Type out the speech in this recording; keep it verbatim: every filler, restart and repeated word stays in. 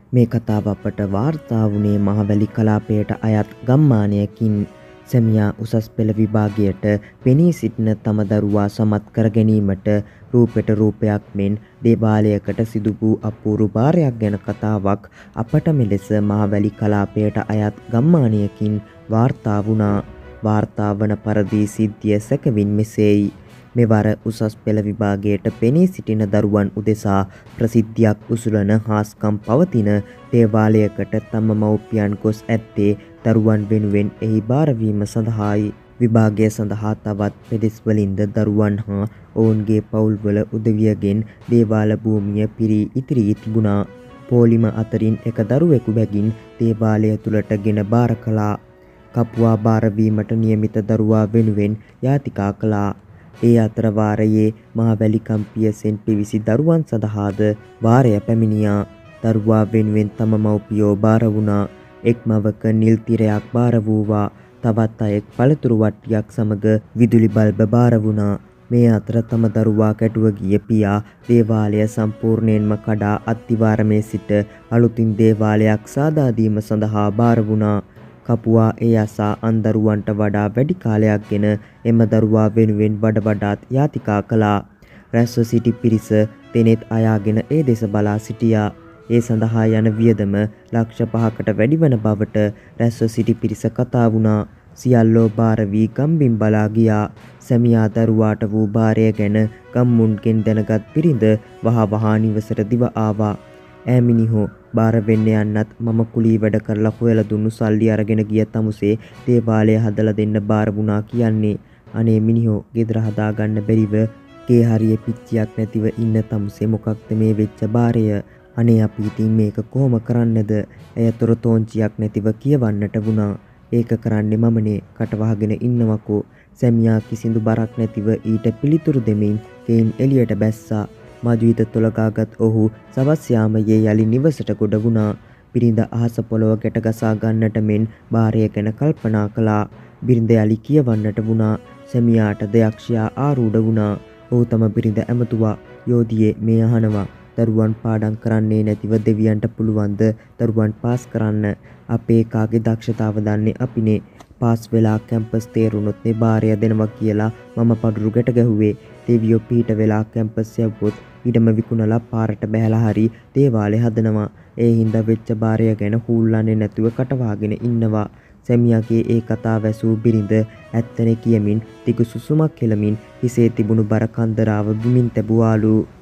මේ කතාව අපට වාර්තා වුණේ මහවැලි කලාපයට අයත් ගම්මානයකින්. සැමියා උසස් පෙළ විභාගයට පෙනී සිටින තම දරුවා සමත් කර ගැනීමට රූපෙට රූපයක් මෙන් දේවාලයකට සිදු වූ අපූරු භාරයක් ගැන කතාවක් අපට මෙලෙස මහවැලි කලාපයට අයත් ගම්මානයකින් වාර්තා වුණා. වාර්තා වන පරිදි සිද්ධිය සැකවින් මෙසේයි. මෙවර උසස් පෙළ විභාගයට පෙනී සිටින දරුවන් උදෙසා ප්‍රසිද්ධියක් උසුලන හාස්කම් පවතින දේවාලයකට තම මව්පියන් ගොස් ඇත්තේ දරුවන් වෙනුවෙන් එහි භාරවීම සඳහායි. විභාගය සඳහා තවත් පෙදෙස් වලින්ද දරුවන් හා ඔවුන්ගේ පවුල්වල උදවියගෙන් දේවාල භූමිය පිරී ඉතිරී තිබුණා. පෝලිම අතරින් එක දරුවෙකු බැගින් දේවාලය තුළට ගෙන භාර කළා. කපුවා භාරවීමට නියමිත දරුවා වෙනුවෙන් යාතිකා කළා. ඒ අතර වාරයේ මහවැලි කම්පියසෙන් පිවිසි දරුවන් සඳහාද වාරය පැමිණියා. දරුවා වෙනුවෙන් තම මව්පියෝ භාර වුණා. එක් මවක නිල් තිරයක් භාර වූවා. තවත් අයෙක් පළතුරු වට්ටියක් සමග විදුලි බල්බ භාර වුණා. මේ අතර තම දරුවා කැටුව ගිය පියා දේවාලය සම්පූර්ණයෙන්ම කඩා අත්තිවාරමේ සිට අලුතින් දේවාලයක් සාදා දීම සඳහා භාර වුණා. කපුවා ඒ අසා අන් දරුවන්ට වඩා වැඩි කාලයක් ගෙන එම දරුවා වෙනුවෙන් වඩ වඩාත් යාතිකා කළා. රැස්ව සිටි පිරිස දෙනෙත් අයාගෙන ඒ දෙස බලා සිටියා. ඒ සඳහා යන වියදම ලක්ෂ පහකට වැඩි වන බවට රැස්ව සිටි පිරිස කතා වුණා. සියල්ලෝ භාර වී ගම්බිම් බලා ගියා. සැමියා දරුවාට වූ භාරය ගැන ගම්මුන්ගෙන් දැනගත් පිරිඳ වහ වහා නිවසට දිව ආවා. ඈ මිනිහෝ බාර වෙන්න යන්නත් මම කුලී වැඩ කරලා හොයලා දුන්නු සල්ලි අරගෙන ගිය තමුසේ දේවාලය හදලා දෙන්න බාර වුණා කියන්නේ. අනේ මිනිහෝ ගෙදර හදාගන්න බැරිව ගේ හරියේ පිච්චියක් නැතිව ඉන්න තමුසේ මොකක්ද මේ වෙච්ච බාරය. අනේ අපි ඉතින් මේක කොහොම කරන්නද? ඇය තොරතෝංචියක් නැතිව කියවන්නට වුණා. ඒක කරන්නේ මමනේ කටවහගෙන ඉන්නවකෝ. සැමියා කිසිදු බරක් නැතිව ඊට පිළිතුරු දෙමින් ගෙයින් එළියට බැස්සා. මජුවිත තොලගාගත් ඔහු සවස් යාමයේ යලි නිවසට ගොඩ වුණා. බිරිඳ අහස පොළව ගැට ගසා ගන්නට මෙන් භාරය ගැන කල්පනා කළා. බිරිඳ යලි කියවන්නට වුණා. සැමියාට දයක්ෂයා ආරූඪ වුණා. ඔහු තම බිරිඳ ඇමතුවා. යෝධියේ මේ අහනවා. දරුවන් පාඩම් කරන්නේ නැතිව දෙවියන්ට පුළුවන්ද දරුවන් පාස් කරන්න? අපේ කාගේ දක්ෂතාව දන්නේ අපිනේ. පාස් වෙලා කැම්පස් තේරුණොත් නේ භාරය දෙනවා කියලා මම පඩුරු ගැට ගැහුවේ. දෙවියෝ පිට වෙලා කැම්පස් යවුවොත් ඉඩම විකුණලා පාරට බැහැලා හරි දේවාලේ හදනවා. ඒ හින්දා වෙච්ච භාරය ගැන හූල්ලන්නේ නැතුව කටවාගෙන ඉන්නවා. සැමියාගේ ඒ කතාව ඇසූ බිරිඳ ඇත්තනේ කියමින් තිගු සුසුමක් හෙලමින් හිසේ තිබුණු බර කන්දරාව බිමින් තැබුවාලු.